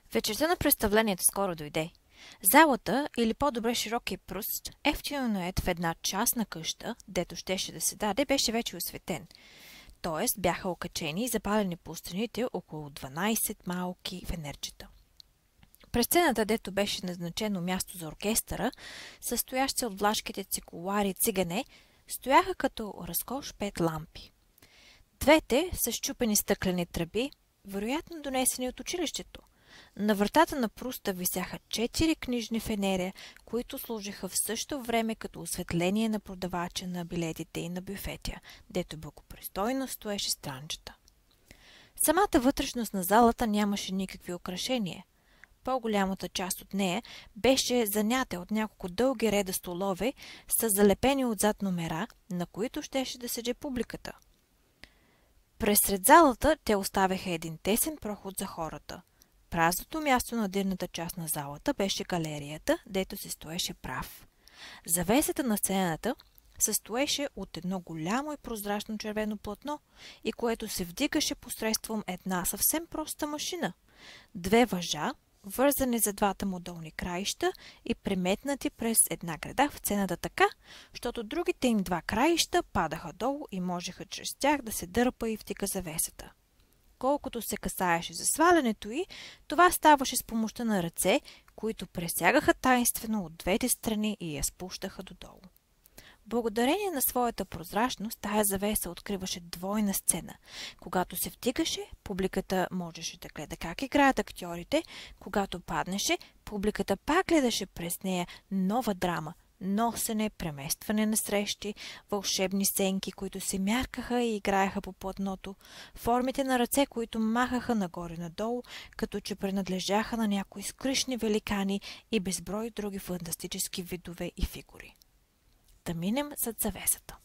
Вечерта на представлението скоро дойде. Залата, или по-добре широкия пръст, ефтино нает в една частна къща, дето щеше да се даде, беше вече осветен. Тоест бяха окачени и запалени по стените около 12 малки фенерчета. През сцената, дето беше назначено място за оркестъра, състоящ се от влашките цикулари цигане, стояха като разкош 5 лампи. Двете с счупени стъклени тръби, вероятно донесени от училището. На вратата на Пруста висяха 4 книжни фенери, които служиха в същото време като осветление на продавача на билетите и на бюфетя, дето благопристойно стоеше странчета. Самата вътрешност на залата нямаше никакви украшения. По-голямата част от нея беше занята от няколко дълги реда столове с залепени отзад номера, на които щеше да седи публиката. Пресред залата те оставяха един тесен проход за хората. Празното място на дирната част на залата беше галерията, дето се стоеше прав. Завесата на сцената състоеше от едно голямо и прозрачно червено платно, и което се вдигаше посредством една съвсем проста машина. 2 въжа, вързани за двата му долни краища и преметнати през една града в сцената така, защото другите им 2 краища падаха долу и можеха чрез тях да се дърпа и втика завесата. Колкото се касаеше за свалянето й, това ставаше с помощта на ръце, които пресягаха таинствено от двете страни и я спущаха додолу. Благодарение на своята прозрачност, тая завеса откриваше двойна сцена. Когато се вдигаше, публиката можеше да гледа как играят актьорите, когато паднеше, публиката пак гледаше през нея нова драма, носене, преместване на срещи, вълшебни сенки, които се мяркаха и играеха по платното, формите на ръце, които махаха нагоре-надолу, като че принадлежаха на някои скришни великани и безброй други фантастически видове и фигури. Да минем зад завесата.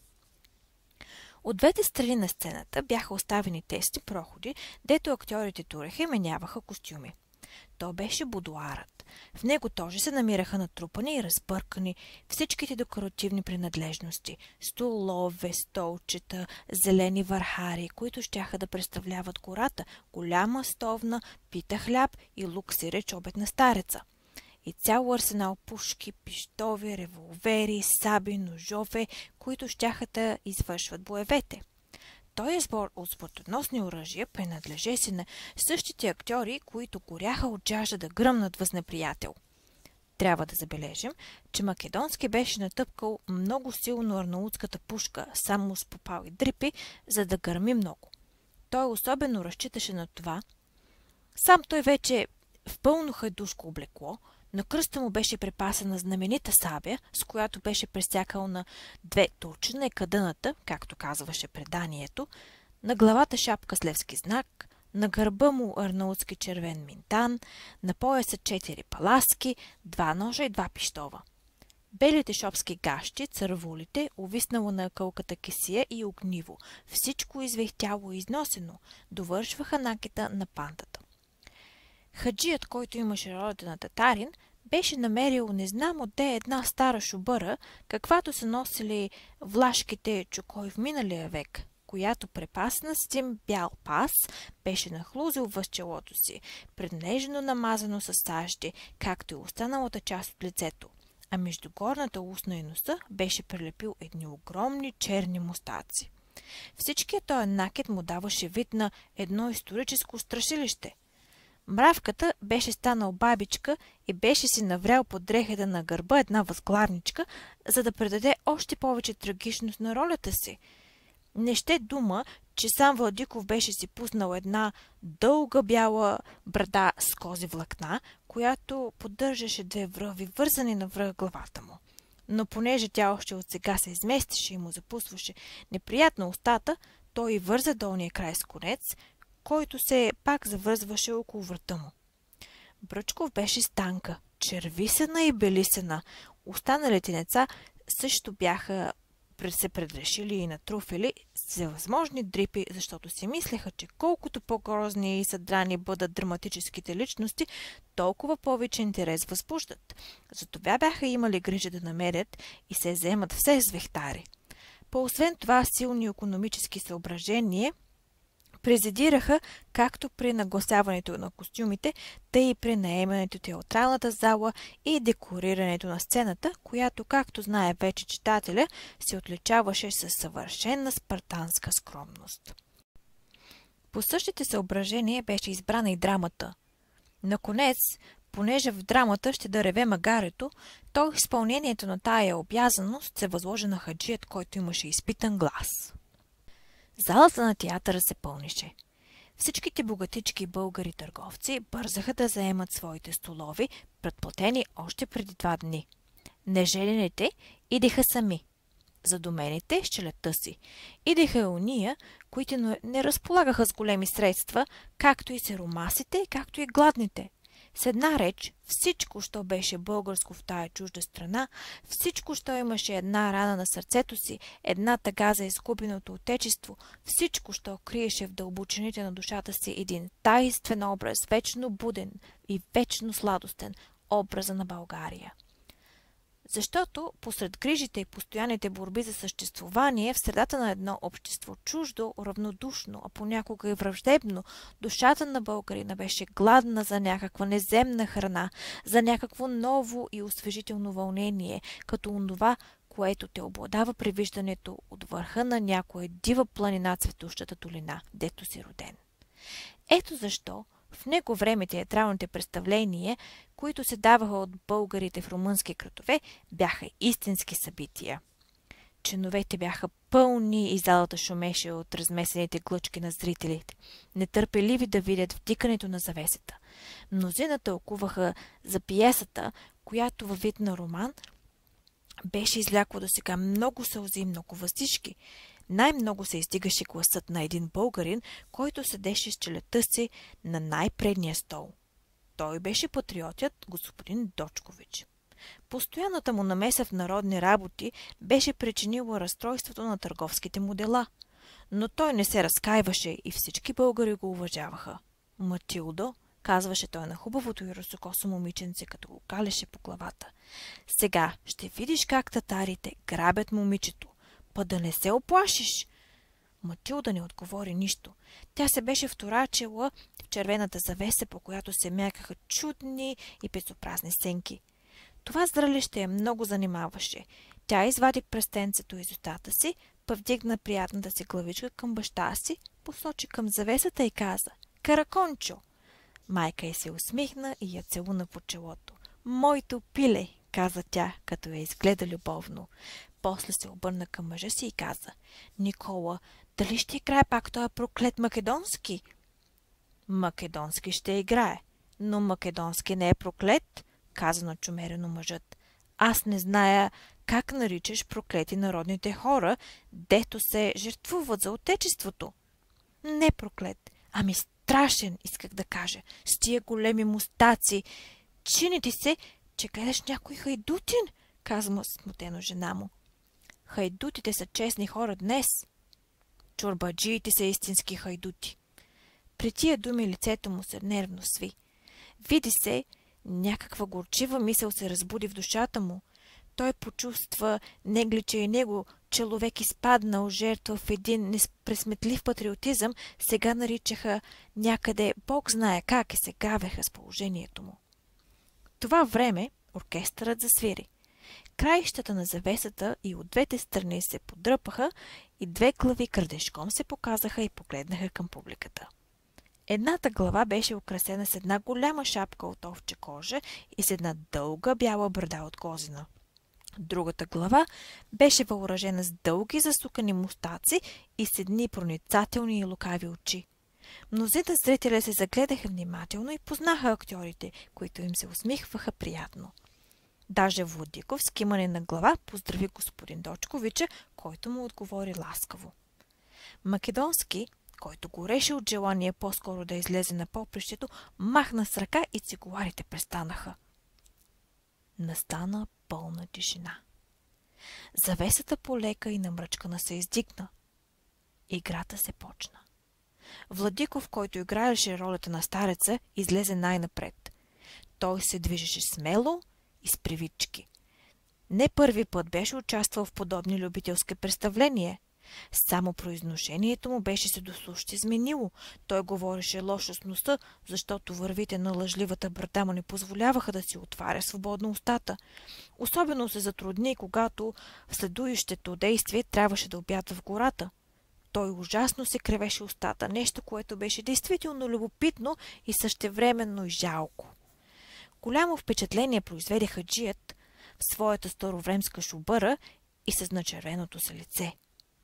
От двете страни на сцената бяха оставени тесни проходи, дето актьорите туреха и меняваха костюми. То беше будуарът. В него тоже се намираха натрупани и разбъркани всичките декоративни принадлежности – столове, столчета, зелени върхари, които щяха да представляват гората, голяма стовна, пита хляб и лук сиреч обед на стареца. И цял арсенал пушки, пищови, револвери, саби, ножове, които щяха да извършват боевете. Този сбор от смъртоносни оръжия принадлежеше на същите актьори, които горяха от жажда да гръмнат въз неприятел. Трябва да забележим, че Македонски беше натъпкал много силно арнаутската пушка, само с попал и дрипи, за да гърми много. Той особено разчиташе на това. Сам той вече в пълно хайдушко облекло, на кръста му беше припасена знаменита сабя, с която беше пресякал на 2 турчина и кадъната, както казваше преданието, на главата шапка с левски знак, на гърба му арнаутски червен минтан, на пояса 4 паласки, 2 ножа и 2 пищова. Белите шопски гащи, цървулите, увиснало на кълката кесия и огниво, всичко извехтяло и износено, довършваха накита на пантата. Хаджият, който имаше ролята на татарин, беше намерил не знам отде една стара шубъра, каквато са носили влашките чукой в миналия век, която препасна с един бял пас беше нахлузил въз челото си, преднежно намазано с сажди, както и останалата част от лицето, а между горната устна и носа беше прилепил едни огромни черни мустаци. Всичкият този накид му даваше вид на едно историческо страшилище. Мравката беше станал бабичка и беше си наврял под дрехата на гърба една възглавничка, за да придаде още повече трагичност на ролята си. Не ще дума, че сам Владиков беше си пуснал една дълга бяла брада с кози влакна, която поддържаше 2 връви, вързани навръх главата му. Но понеже тя още от сега се изместеше и му запусваше неприятно устата, той и върза долния край с конец, който се пак завързваше около врата му. Бръчков беше станка, червисена и белисена. Останалите деца също бяха се предрешили и натруфили с възможни дрипи, защото си мислеха, че колкото по-грозни и съдрани бъдат драматическите личности, толкова повече интерес възбуждат. Затова бяха имали грижа да намерят и се вземат все с вехтари. Освен това, силни икономически съображения Президираха както при нагласяването на костюмите, тъй и при наемането театралната зала и декорирането на сцената, която, както знае вече читателя, се отличаваше със съвършена спартанска скромност. По същите съображения беше избрана и драмата. Наконец, понеже в драмата ще да реве магарето, то изпълнението на тая обязаност се възложи на хаджият, който имаше изпитан глас. Залата на театъра се пълнише. Всичките богатички българи търговци бързаха да заемат своите столови, предплатени още преди 2 дни. Нежелените идеха сами. Задумените с челядта си. Идеха и уния, които не разполагаха с големи средства, както и сиромасите, както и гладните. С една реч, всичко, що беше българско в тая чужда страна, всичко, що имаше една рана на сърцето си, една тъга за изгубеното отечество, всичко, що криеше в дълбочините на душата си един таинствен образ, вечно буден и вечно сладостен, образа на България. Защото посред грижите и постоянните борби за съществувание в средата на едно общество чуждо, равнодушно, а понякога и враждебно, душата на българина беше гладна за някаква неземна храна, за някакво ново и освежително вълнение, като онова, което те обладава при виждането от върха на някоя дива планина цветущата долина, дето си роден. Ето защо в него време театралните представления, които се даваха от българите в румънски градове, бяха истински събития. Чиновете бяха пълни и залата шумеше от размесените глъчки на зрителите, нетърпеливи да видят втикането на завесата. Мнозина тълкуваха за пиесата, която във вид на роман беше излякла до сега много сълзи и много въздишки. Най-много се издигаше гласът на един българин, който седеше с челядта си на най-предния стол. Той беше патриотът господин Дочкович. Постоянната му намеса в народни работи беше причинила разстройството на търговските му дела, но той не се разкаиваше и всички българи го уважаваха. Матилдо, казваше той на хубавото и русокосо момиченце, като го калеше по главата. Сега ще видиш как татарите грабят момичето. Па да не се оплашиш. Матилда не отговори нищо. Тя се беше вторачила в червената завеса, по която се мякаха чудни и безобразни сенки. Това зрелище я много занимаваше. Тя извади пръстенцето из устата си, повдигна приятната си главичка към баща си, посочи към завесата и каза: „Каракончо!“ Майка й се усмихна и я целуна по челото. „Моето пиле!“ каза тя, като я изгледа любовно. После се обърна към мъжа си и каза: „Никола, дали ще играе пак този проклет македонски?“ „Македонски ще играе, но македонски не е проклет“, каза начумерено мъжът. „Аз не зная как наричаш проклети народните хора, дето се жертвуват за отечеството.“ „Не проклет, ами страшен, исках да кажа, с тия големи мустаци. Чини ти се, че гледаш някой хайдутин“, каза смутено жена му. „Хайдутите са честни хора днес. Чорбаджиите са истински хайдути.“ При тия думи лицето му се нервно сви. Види се, някаква горчива мисъл се разбуди в душата му. Той почувства неглича и него, човек изпаднал жертва в един непресметлив патриотизъм, сега наричаха някъде Бог знае как и се гавеха с положението му. Това време оркестърът засвири. Краищата на завесата и от двете страни се подръпаха и 2 глави крадешком се показаха и погледнаха към публиката. Едната глава беше украсена с една голяма шапка от овче кожа и с една дълга бяла брада от козина. Другата глава беше въоръжена с дълги засукани мустаци и с едни проницателни и лукави очи. Мнозина зрители се загледаха внимателно и познаха актьорите, които им се усмихваха приятно. Даже Владиков с кимане на глава поздрави господин Дочковича, който му отговори ласкаво. Македонски, който гореше от желание по-скоро да излезе на попрището, махна с ръка и цигуларите престанаха. Настана пълна тишина. Завесата полека и намръчкана се издигна. Играта се почна. Владиков, който играеше ролята на стареца, излезе най-напред. Той се движеше смело и с привички. Не първи път беше участвал в подобни любителски представления. Само произношението му беше се дослушно изменило. Той говореше лошо с носа, защото вървите на лъжливата брада му не позволяваха да си отваря свободно устата. Особено се затрудни, когато в следующето действие трябваше да обядва в гората. Той ужасно се кривеше устата, нещо, което беше действително любопитно и същевременно жалко. Голямо впечатление произведе хаджият в своята старовремска шубъра и с начервеното си лице.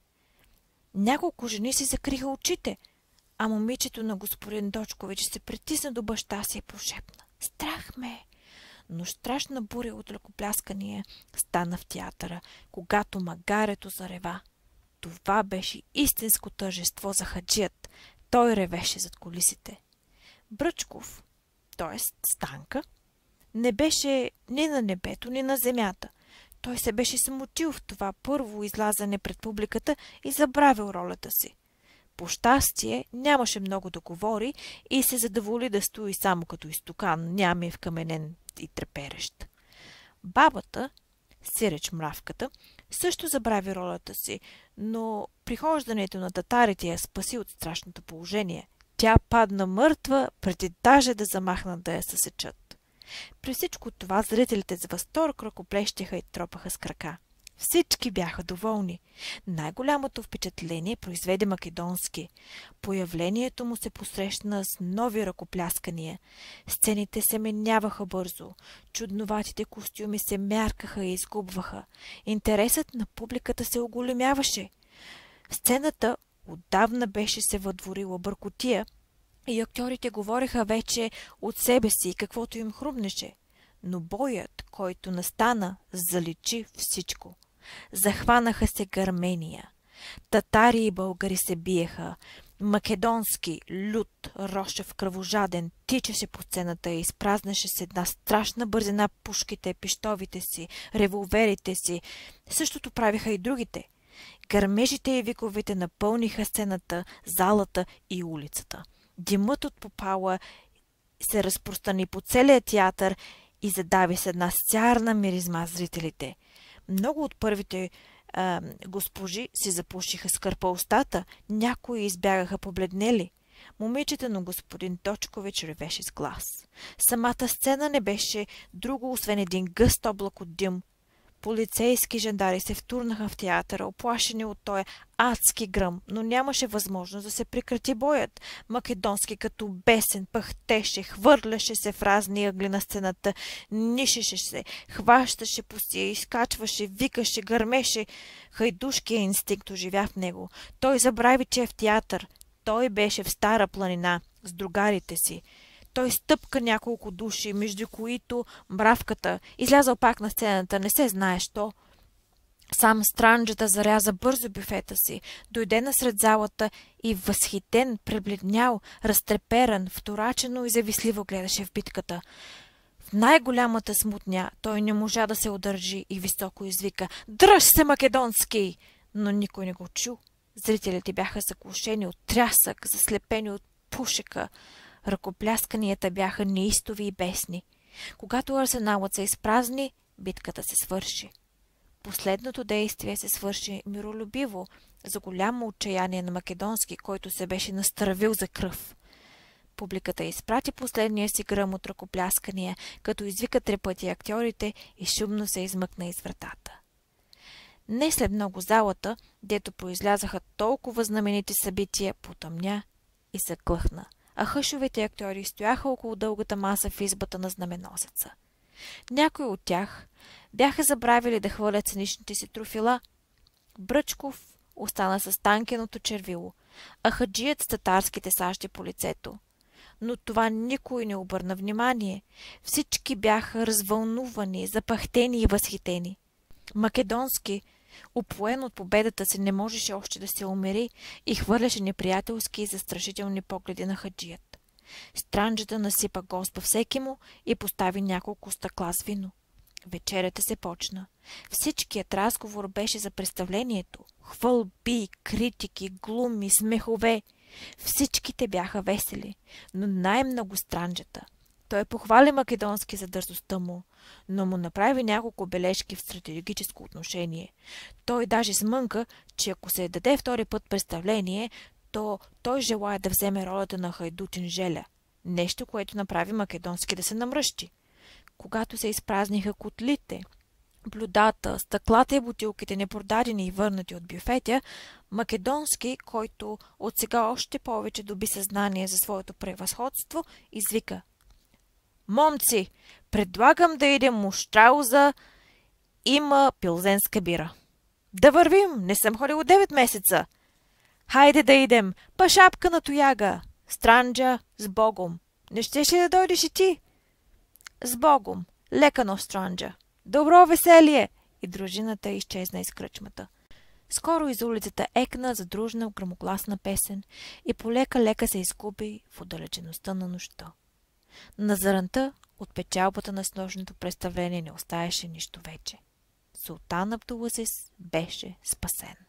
Няколко жени си закриха очите, а момичето на господин Дочкович се притисна до баща си и прошепна: „Страх ме!“ Но страшна буря от ръкопляскания стана в театъра, когато магарето зарева. Това беше истинско тържество за хаджият. Той ревеше зад кулисите. Бръчков, т.е. Станка, не беше ни на небето, ни на земята. Той се беше смутил в това първо излязане пред публиката и забравил ролята си. По щастие нямаше много да говори и се задоволи да стои само като изтокан, ням вкаменен и треперещ. Бабата, сиреч мравката, също забрави ролята си, но прихождането на татарите я спаси от страшното положение. Тя падна мъртва, преди даже да замахнат да я съсечат. При всичко това зрителите с възторг ръкоплещяха и тропаха с крака. Всички бяха доволни. Най-голямото впечатление произведе Македонски. Появлението му се посрещна с нови ръкопляскания. Сцените се меняваха бързо. Чудноватите костюми се мяркаха и изгубваха. Интересът на публиката се оголемяваше. Сцената отдавна беше се въдворила бъркотия и актьорите говореха вече от себе си, каквото им хрумнеше. Но боят, който настана, заличи всичко. Захванаха се гърмения. Татари и българи се биеха. Македонски, лют, рошев, кръвожаден, тичаше по сцената и изпразнеше с една страшна бързина пушките, пищовите си, револверите си. Същото правиха и другите. Гърмежите и виковете напълниха сцената, залата и улицата. Димът от попала се разпространи по целия театър и задави с една сярна миризма зрителите. Много от първите госпожи си запушиха с кърпа устата, някои избягаха побледнели. Момичета на господин Точкович ревеше с глас. Самата сцена не беше друго, освен един гъст облак от дим. Полицейски жандари се втурнаха в театъра, оплашени от този адски гръм, но нямаше възможност да се прекрати боят. Македонски като бесен пъхтеше, хвърляше се в разни ъгли на сцената, нишеше се, хващаше по си, изкачваше, викаше, гърмеше. Хайдушкият инстинкт оживя в него. Той забрави, че е в театър. Той беше в Стара планина с другарите си. Той стъпка няколко души, между които мравката, излязъл пак на сцената, не се знае що. Сам Странджата заряза бързо бюфета си, дойде насред залата и възхитен, пребледнял, разтреперан, вторачено и завистливо гледаше в битката. В най-голямата смутня той не можа да се удържи и високо извика: „Дръж се, Македонски!“ Но никой не го чу. Зрителите бяха заглушени от трясък, заслепени от пушека. Ръкоплясканията бяха неистови и бесни. Когато арсеналът се изпразни, битката се свърши. Последното действие се свърши миролюбиво, за голямо отчаяние на Македонски, който се беше настървил за кръв. Публиката изпрати последния си гръм от ръкопляскания, като извика 3 пъти актьорите и шумно се измъкна из вратата. Не след много залата, дето произлязаха толкова знаменити събития, потъмня и се клъхна, а хъшовите актьори стояха около дългата маса в избата на знаменосеца. Някои от тях бяха забравили да хвърлят сценичните си трофила. Бръчков остана с танкеното червило, а хаджият с татарските сащи по лицето. Но това никой не обърна внимание. Всички бяха развълнувани, запахтени и възхитени. Македонски, упоен от победата си, не можеше още да се умири и хвърляше неприятелски и застрашителни погледи на хаджият. Странджата насипа госба всеки му и постави няколко стъкла с вино. Вечерята се почна. Всичкият разговор беше за представлението. Хвалби, критики, глуми, смехове. Всичките бяха весели, но най-много Странджата. Той похвали Македонски за дързостта му, но му направи няколко бележки в стратегическо отношение. Той даже смънка, че ако се даде втори път представление, то той желая да вземе ролята на хайдутин Желя. Нещо, което направи Македонски да се намръщи. Когато се изпразниха котлите, блюдата, стъклата и бутилките непродадени и върнати от бюфетя, Македонски, който от сега още повече доби съзнание за своето превъзходство, извика: „Момци, предлагам да идем мущрауза, има пилзенска бира. Да вървим, не съм ходил 9 месеца. Хайде да идем, па шапка на тояга. Странджа, с Богом. Не щеше да дойдеш и ти?“ „С Богом, лека но Странджа. Добро веселие!“ И дружината изчезна из кръчмата. Скоро из улицата екна задружна грамогласна песен и полека-лека се изгуби в отдалечеността на нощта. На заранта от печалбата на снощното представление не остаеше нищо вече. Султан Абдулазис беше спасен.